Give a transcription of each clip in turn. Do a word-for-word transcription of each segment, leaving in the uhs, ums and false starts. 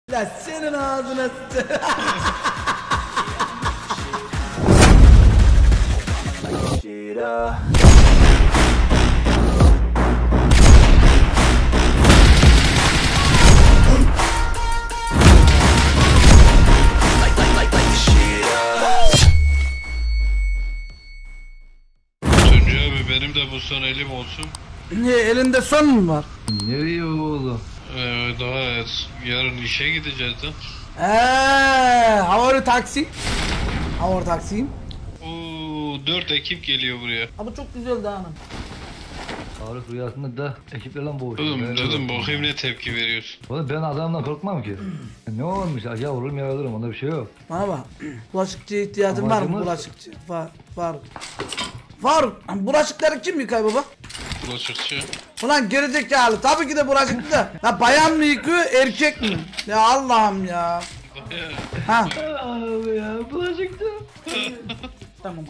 La senin ağzına sıçarım. Benim de bu son elim olsun. Ne elinde son mu var? Nereye oğlum? Ee, daha yarın işe gideceğiz de. Eee, havalı taksi. Havalı taksi. Oo, dört ekip geliyor buraya. Ama çok güzel dağınım. Tarık rüyasında da ekiplerle boğuşuyor. Oğlum dedim bakayım ne tepki veriyorsun. Oğlum ben adamdan korkmam ki. Ne olmuş? Ya vururum ya ölürüm, onda bir şey yok. Bana bak. Bulaşıkçıya ihtiyacın var mı? Amacımız- Bulaşıkçı. Var. Var. Var. Bulaşıkları kim yıkay baba? Bulaşıkçı. Ulan gerizekalı. Tabii ki de bulaşıkçı da. Ya bayan mı yıkıyor, erkek mi? Ya Allah'ım ya. Ha. Abi ya bulaşıktı. Tamam.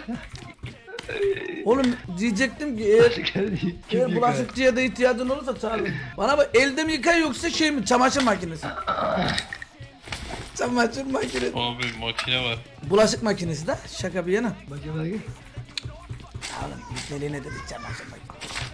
Oğlum diyecektim ki eğer, eğer bulaşıkçıya da ihtiyacın olursa çağır. Bana bak, elde mi yıkay yoksa şey mi? Çamaşır makinesi. Çamaşır makinesi. Abi makine var. Bulaşık makinesi de şaka bir yana. Bakayım bakayım. Oğlum deliğine dedi çamaşır makinesi.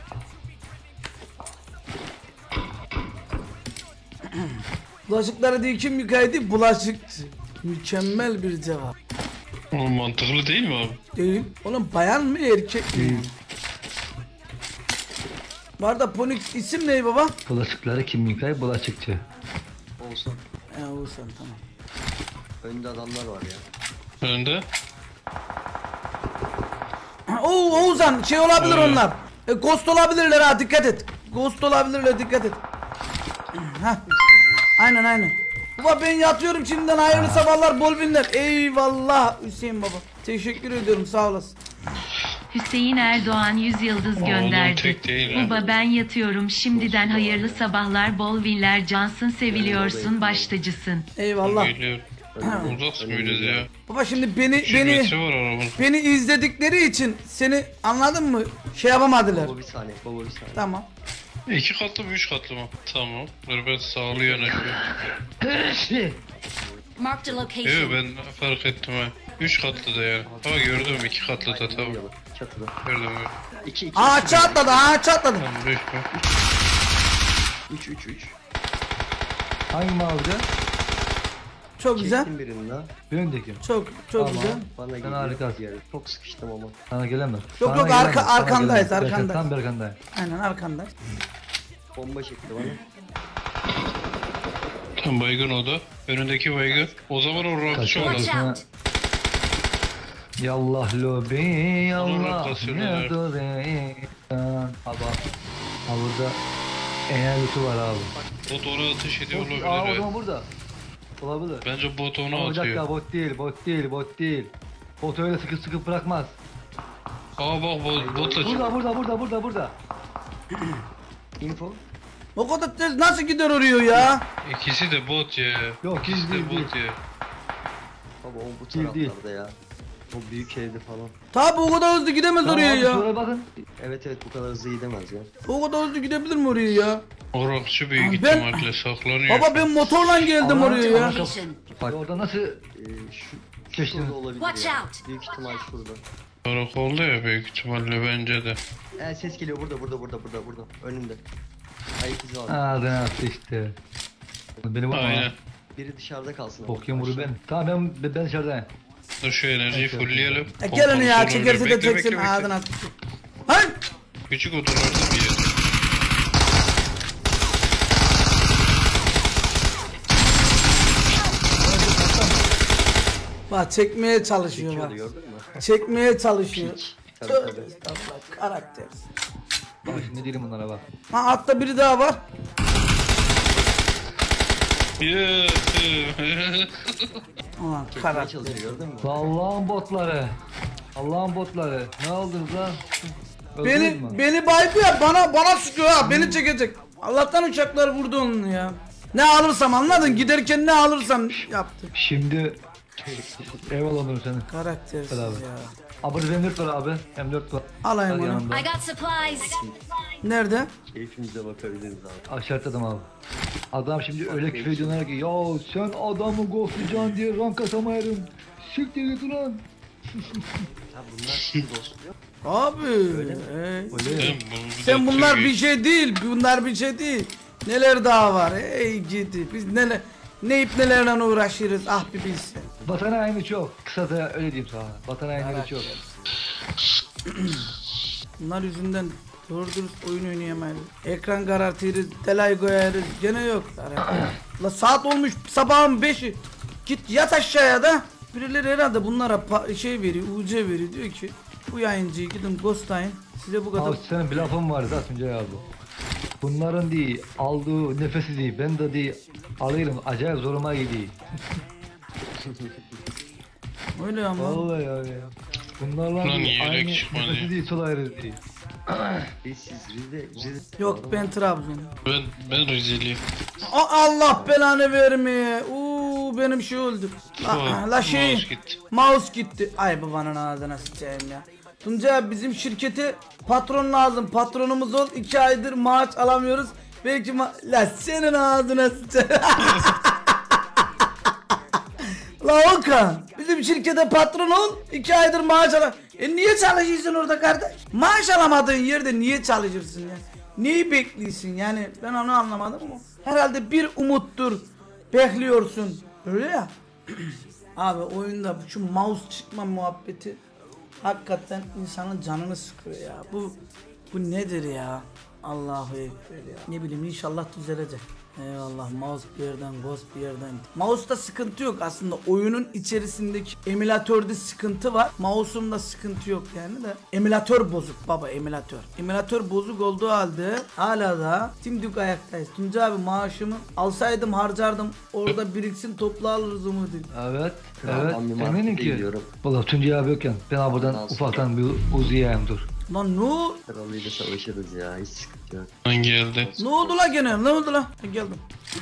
Bulaşıkları değil kim yıkaydı? Bulaşıkçı. Mükemmel bir cevap. Oğlum mantıklı değil mi abi? Değil. Oğlum bayan mı erkek mi? Bu arada Ponik isim ne baba? Bulaşıkları kim yıkay? Bulaşıkçı. Olsun. Ya Oğuzhan tamam. Önde adamlar var ya. Önde. Oo Oğuzhan şey olabilir Evet. onlar. E, ghost olabilirler ha, dikkat et. Ghost olabilirler, dikkat et. Hah. Aynen aynen. Baba ben yatıyorum şimdiden, hayırlı sabahlar, bol günler. Eyvallah Hüseyin baba. Teşekkür ediyorum, sağ olasın. Hüseyin Erdoğan yüz yıldız Oğlum gönderdi. tek değil ha. Baba ben yatıyorum şimdiden, hayırlı sabahlar, bol viller, cansın, seviliyorsun, baş tacısın. Eyvallah. Geliyor. Uzak mıyız ya? Baba şimdi beni iki beni metre var aramız. beni izledikleri için seni anladın mı? Şey yapamadılar. Baba bir saniye. Baba bir saniye. Tamam. İki katlı mı üç katlı mı? Tamam. Dur ben sağlı yanaşıyorum. Marked a Yok location. ben fark ettim ha. Üç katlı da yani. Ama gördüm iki katlı da tamam. Çatıda. Gördüm gördüm. İki iki. Aa çatladı, aa çatladı. Tamam beş mi? Üç üç üç. Hangi mağaza? Çok güzel. Çektim birini daha. Bir öndeki. Çok çok Tamam. güzel. Bana geliyor. harikasın. Diğeri. Çok sıkıştım ama. Sana gelemez. Yok, Sana yok, gelemez, arka- sana arkandayız, gelemez. arkandayız. Tam bir arkandayım. Aynen arkanda. Bomba çekti bana. Tam baygın o da. Önündeki baygın. O zaman o rakçı Kaçıyor. olan. Watch out. Yallah lobi yallah rotasyonu ne ver. duruyorsun. Abi ha burada enerji lütfu var abi. Bot ona ateş ediyor Aa o olabilir. zaman ha. burada. Olabilir. Bence bot Ama ona bir dakika atıyor. bot değil bot değil bot değil. Bot öyle sıkı sıkı bırakmaz. Aa bak bot, botla çık. Burada burada burada burada burada. Info. O kadar tez nasıl gider oraya ya? İkisi de bot ya. Yok, İkisi değil, de değil, bot ya. Baba o bu Değil, değil. taraflarda ya. O büyük evde falan. Tabi o kadar hızlı gidemez Tamam oraya abi ya. şuraya bakın. Evet evet bu kadar hızlı gidemez ya. O kadar hızlı gidebilir mi oraya ya? O rakçı büyük Ben- ihtimalle saklanıyor. Baba ben motorla geldim Ama- oraya ya. Location. Bak orada nasıl Ee, şu Geçtim. şurada olabilir Watch ya. out. Büyük ihtimal şurada. Karakolda ya büyük ihtimalle bence de. Ee, ses geliyor burada burada burada burada burada. Önümde. Ayak izi var. ağzına attı işte. Beni vurma. Aynen. Biri dışarıda kalsın. ama. Bokayım vuru ben. Tamam ben ben dışarıdayım. Dur şu enerjiyi fullleyelim. E gelin ya, Pompalı çekerse sonra de bekle, çeksin bekle, bekle. ağzına. Hayır. Küçük odalarda bir yer. Bak çekmeye çalışıyor bak. Çekiyordu gördün mü? Çekmeye çalışıyor. Tabii Tövbe tabii. estağfurullah, karakter. Bak şimdi diyelim bunlara bak. Ha altta biri daha var. Yeah. Ulan Çekmeye karakter. çalışıyor gördün mü? Allah'ın botları. Allah'ın botları. Ne oldunuz lan? Öldünüz Beni mü? beni baydı ya, bana bana sıkıyor ha, beni çekecek. Allah'tan uçaklar vurdu onu ya. Ne alırsam anladın, giderken ne alırsam yaptı. Şimdi Eyvallah Onur senin. Karaktersiz Helal. ya. Abi M dört var abi. M dört var. Alayım Hadi onu. yanımda. I got supplies. Nerede? Keyfimize bakabiliriz abi. Aşağıdadım abi. Adam şimdi öyle küfür ediyorlar ki ya sen adamı ghostlayacaksın diye rank atamayarım. Siktir git ulan. Ha bunlar sizin dostum yok. Abi. Öyle ya. Sen, bu- bu Sen da bunlar Türkiye- bir şey değil. Bunlar bir şey değil. Neler daha var. Ey gidi. Biz neler ne ip nelerle uğraşırız. Ah bir bilsen. Vatan haini çok. Kısa da öyle diyeyim sana. Vatan haini çok. Bunlar yüzünden doğru dürüst oyun oynayamayız. Ekran karartırız, delay koyarız. Gene yok. La saat olmuş sabahın beşi. Git yat aşağıya da. Birileri herhalde bunlara pa- şey veriyor, U C veriyor. Diyor ki bu yayıncıyı gidin ghostlayın. Size bu kadar... Abi senin bir lafın var zaten Tuncay abi. Bunların değil, aldığı nefesi değil, ben de değil, alırım, acayip zoruma gidiyor. Öyle ama. Vallahi abi ya. Bunlarla Lan değil, yiyerek aynı çıkma nefesi diye. değil, sol ayrı değil. Biz siz Rize, Rize. Yok ben Trabzon. Ben, ben Rizeliyim. A- Allah belanı vermeye. Uuu benim şey öldü. La, la şey. Mouse gitti. Mouse gitti. Ay babanın ağzına sıçayım ya. Tuncay abi bizim şirkete patron lazım. Patronumuz ol. iki aydır maaş alamıyoruz. Belki ma la senin ağzına sıçayım. La Okan. Bizim şirkete patron ol. iki aydır maaş alam. E niye çalışıyorsun orada kardeş? Maaş alamadığın yerde niye çalışırsın ya? Neyi bekliyorsun yani? Ben onu anlamadım ama. Herhalde bir umuttur. Bekliyorsun. Öyle ya. Abi oyunda şu mouse çıkma muhabbeti hakikaten insanın canını sıkıyor ya. Bu bu nedir ya? Allahu ekber ya. Ne bileyim inşallah düzelecek. Eyvallah mouse bir yerden ghost bir yerden. Mouse'da sıkıntı yok aslında oyunun içerisindeki emülatörde sıkıntı var. Mouse'umda sıkıntı yok yani de. Emülatör bozuk baba emülatör. Emülatör bozuk olduğu halde hala da dimdik ayaktayız. Tuncay abi maaşımı alsaydım harcardım orada biriksin topla alırız umudu. Evet, Kral, evet, ben bir eminim markete ki. gidiyorum. Valla Tuncay abi yokken ben abi buradan Ondan sonra- ufaktan bir uzayayım dur. Lan ne o- Kralıyla savaşırız ya. Hiç sıkıntı yok. Lan geldi. ne oldu la gene ne oldu la? Ha, geldim.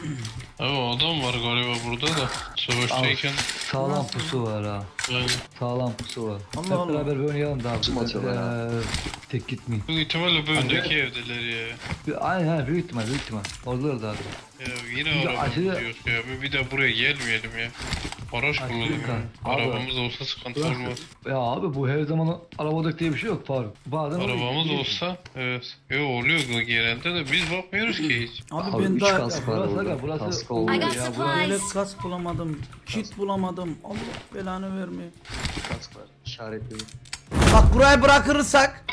Abi adam var galiba burada da. Savaştayken. Sağlam pusu var ha. Yani. Sağlam pusu var. Allah Hep Allah. beraber bir oynayalım da abi. Kim atıyorlar ha? Eee, tek gitmeyin. Büyük ihtimalle bu öndeki evdeler ya. Bir- Aynen aynen büyük ihtimal büyük ihtimal. Oradalar da abi. Ya yine Bir de araba aşırı- diyoruz ya. Bir- Bir de buraya gelmeyelim ya. Araç Aşırı bulalım ya. kan. Abi. Arabamız olsa sıkıntı olmaz. Ya abi bu her zaman arabadık diye bir şey yok Faruk. Bazen Arabamız oluyor. olsa evet. Yo oluyor genelde de biz bakmıyoruz ki hiç. Abi, Abi ben üç daha kask var burası orada. aga, burası Kask olmuyor I olmuyor. got ya, supplies. Böyle kask bulamadım, kit bulamadım. Allah belanı vermeye. Kask var. İşaretledim. Bak burayı bırakırsak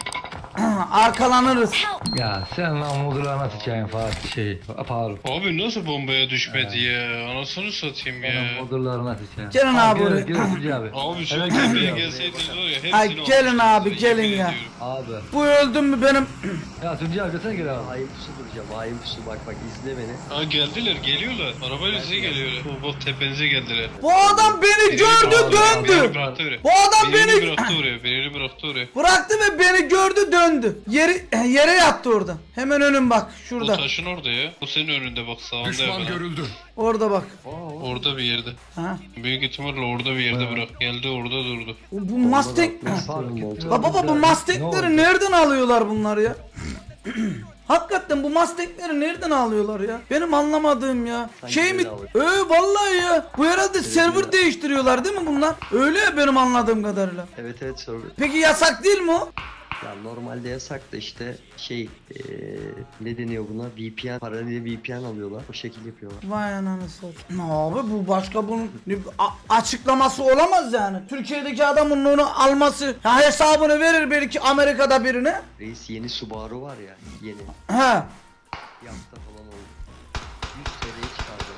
arkalanırız. Ya sen lan muzurlarına sıçayım Faruk şey Faruk. Abi nasıl bombaya düşmedi ya? Anasını satayım ya. Sen muzurlarına sıçayım. Gelin abi gel- oraya. Gel Tuncay abi. Abi şu Hele tepeye gel. gelseydiniz var ya hepsini Ay, gelin almıştınız, abi, yemin gelin ya. ediyorum. Abi. Bu öldüm mü benim? Ya Tuncay abi desene gel abi. Hain pusu duracağım. Hain pusu bak bak izle beni. Ha geldiler geliyorlar. Arabayla size geliyorlar. Bu bak tepenize geldiler. Bu adam beni gördü Birini döndü. bıraktı oraya. Bu adam Birini beni bıraktı oraya. Birini bıraktı oraya. bıraktı ve beni gördü döndü. Yeri yere yattı orada. Hemen önüm bak O şurada. taşın orada ya. O senin önünde bak sağında hemen. Orada bak. Orada bir yerde. Ha. Büyük ihtimalle orada bir yerde bırak. Geldi orada durdu. Bu bu Mustang. Faruk gitti. Baba baba bu Ne Mustang'leri oldu? nereden alıyorlar bunlar ya? Hakikaten bu Mustang'leri nereden alıyorlar ya? Benim anlamadığım ya. Sanki Şey mi? böyle alıyor. Ee vallahi ya. Bu herhalde server böyle. değiştiriyorlar değil mi bunlar? Öyle ya benim anladığım kadarıyla. Evet evet server. Peki yasak değil mi o? Ya normalde yasak da işte şey eee ne deniyor buna? V P N, paralel V P N alıyorlar. O şekilde yapıyorlar. Vay ananı satayım. Abi bu başka bunun ne- a- açıklaması olamaz yani. Türkiye'deki adamın onu alması. Ya hesabını verir belki Amerika'da birine. Reis yeni Subaru var ya yeni. He. Bir hafta falan oldu. yüz T L'ye çıkardı.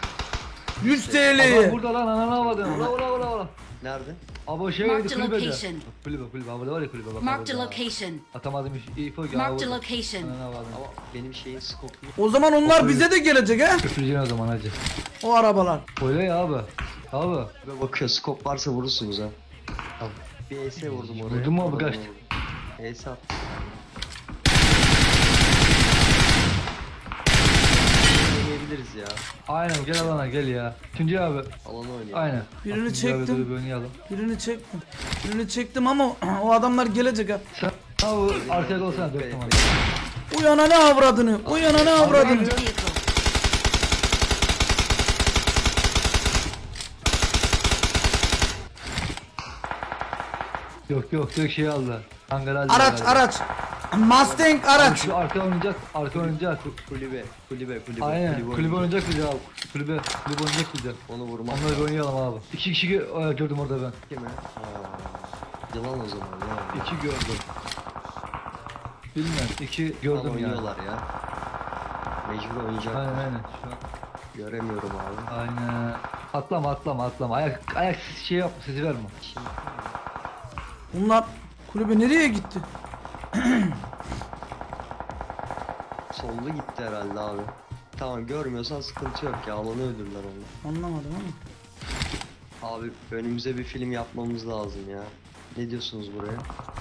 yüz Adam TL'yi. burada lan ananı avladın. Ula ula ula ula. Nerede? Abi o şey Marked neydi kulübede. location. Kulübe kulübe abi var ya kulübe bak. Marked a orada. location. Atamadım iş iyi fok ya. Marked a orada. location. Ananı avladım. Ama benim şeyin skopu yok. O zaman onlar bize de gelecek ha. Köprücüğün o zaman hacı. O arabalar. Öyle ya abi. Abi. Ve bakıyor skop varsa vurursunuz ha. Bir E S vurdum oraya. Vurdun mu abi, Oradan kaçtı? vurdum. E S attı. oynayabiliriz ya. Aynen gel alana gel ya. Tuncay abi. Alanı oynayalım. Aynen. Birini Bak, Tuncay abi çektim. dur bir oynayalım. Birini çektim. Birini çektim ama o adamlar gelecek ha. Sen abi arkaya olsana dört numara. Uyana ne avradını? Uyana ne avradını? Yok yok yok şey aldı. Hangar aldı. Araç araç. Mustang araç. Şu arka oynayacak, arka oynayacak. Kulübe, kulübe, kulübe. Aynen. Kulübe oynayalım. oynayacak bize abi. Kulübe, kulübe oynayacak bize. Onu vurmak. Onları bir oynayalım abi. İki kişi gö- e, gördüm orada ben. Kim ha? Aa, Yılan o zaman ya. İki gördüm. Bilmem. İki Tam gördüm yani. oynuyorlar ya. Mecbur oynayacak. Aynen aynen. Şu an. Göremiyorum abi. Aynen. Atlama atlama atlama. Ayak ayak şey yap sesi verme. Şimdi Bunlar kulübe nereye gitti? sollu gitti herhalde abi. Tamam görmüyorsan sıkıntı yok ya. Alanı öldürürler onu. Anlamadım ama. Abi önümüze bir film yapmamız lazım ya. Ne diyorsunuz buraya?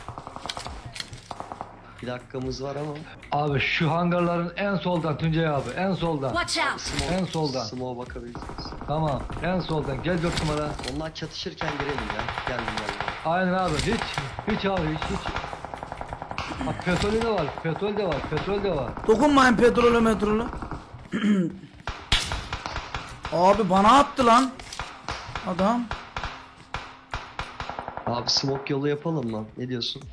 Bir dakikamız var ama. Abi şu hangarların en soldan Tuncay abi en soldan. Watch out! Smoke, En soldan. Smoke'a bakabilirsiniz. Tamam en soldan gel dört numara. Onlar çatışırken girelim ya. Geldim geldim. Aynen abi hiç hiç abi hiç hiç. Bak petrol de var petrol de var petrol de var. Dokunmayın petrolü metrolü. Abi bana attı lan. Adam. Abi smoke yolu yapalım mı? Ne diyorsun?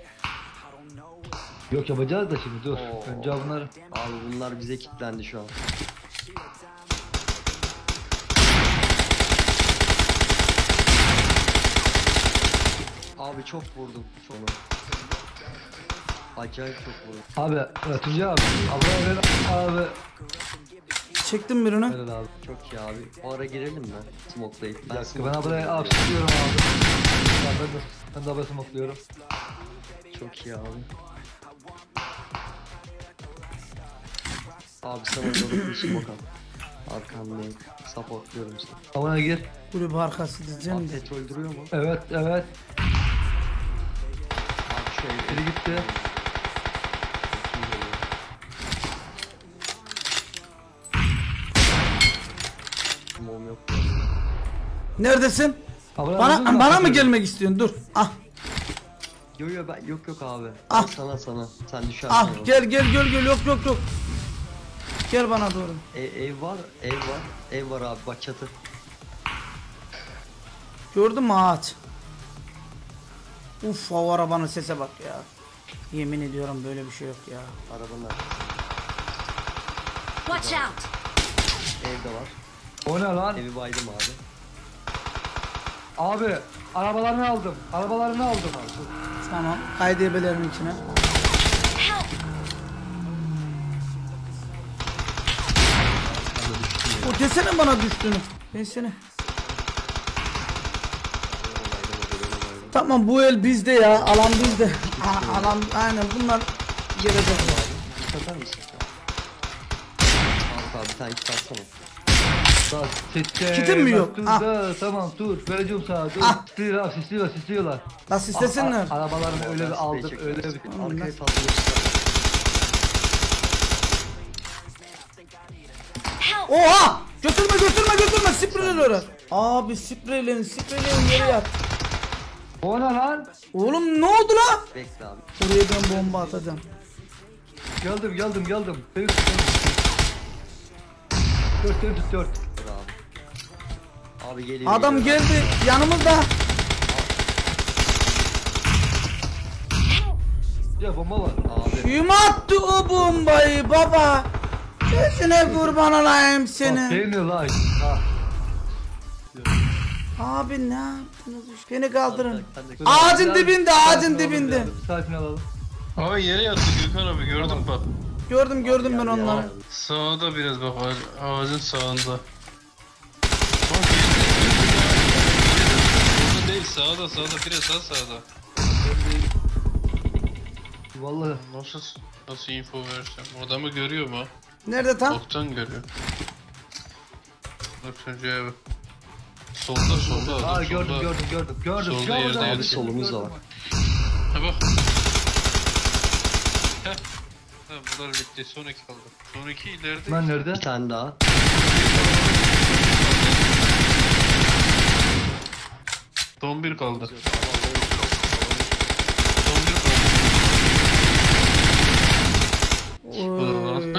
Yok yapacağız da şimdi dur. Oo. Önce bunları. Abi bunlar bize kilitlendi şu an. Abi çok vurdum onu. Acayip çok vurdum. Abi evet, Tuncay abi. Abi ver abi. Çektim birini. Evet abi. Çok iyi abi. O ara girelim mi? Smoke'layıp. Bir dakika ben smoke'layıp buraya giriyorum. abi sıkıyorum abi. Ya ben de ben de abi smokluyorum. Çok iyi abi. Abi sana doğru bir smoke al. Arkandayım. Supportluyorum seni. Abone gir. Kulübe arkası diyeceğim Abi de. petrol duruyor mu? Evet evet. Abi şöyle. Biri gitti. Mom yok. Neredesin? Abone Bana oldun mu? bana mı gelmek istiyorsun? Dur. Ah. Yok yok ben yok yok abi. Ah. Ben sana sana. Sen düşersin. Ah ona. gel gel gel gel yok yok yok. Gel bana doğru. E, ev var, ev var. Ev var abi bak çatı. Gördün mü ağaç? Uf o arabanın sese bak ya. Yemin ediyorum böyle bir şey yok ya. Arabanın arkasında. Watch out! Evde var. O ne lan? Evi baydım abi. Abi arabalarını aldım. Arabalarını aldım. Tamam. Kaydebelerin içine. Help! O desene bana düştüğünü. Desene. Tamam bu el bizde ya. Alan bizde. A- alan aynen bunlar gelecek. Satar mısın? Abi abi bir tane kit atsana. Daha sette. Kitin mi yok? Dur, Ah. da, tamam dur. Vereceğim sana. Dur. Ah. Sisliyorlar sisliyorlar sisliyorlar. Nasıl istesinler? A- a- Arabalarını öyle bir Ben aldık sprey öyle bir. çekmem. Oğlum, Arkaya nasıl- fazla göster. Help! Oha! Götürme götürme götürme spreyler oraya. Abi spreylerin spreylerin yere yat. O ne lan? Oğlum ne oldu la? Bekle abi. Oraya ben bomba atacağım. Geldim geldim geldim. Dört dört dört dört. Dur abi. Abi geliyor. Adam geliyor. geldi yanımızda. Ya bomba var. Abi. Kim attı o bombayı baba? Gözüne kurban olayım Bak seni. beğeniyor lan. Ha. Abi ne yaptınız? Beni kaldırın. Hadi. Ağacın dibinde, ağacın Sakin olalım dibinde. biraz, Sakin alalım. Abi yere yattı Gökhan abi gördüm bak. Gördüm gördüm ben onları. Sağda biraz bak ağac- ağacın sağında. Bak burada değil sağda sağda biraz daha sağda. Vallahi. Nasıl nasıl info versem? Adamı görüyor mu? Nerede tam? Oktan görüyor. Bak Tuncay abi. Solda solda adam Aa solda. gördüm gördüm gördüm. Gördüm. Solda Gördüm. yerde Abi, yedi. solumuz da var. Ha bak. Heh. Tamam bunlar bitti. Son iki kaldı. Son iki ileride. Ben nerede? Bir tane daha. Son bir kaldı. Son bir kaldı.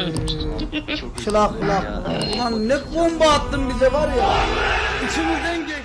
Şılak şılak. Ulan ne bomba attın bize var ya. İçimizden geçti.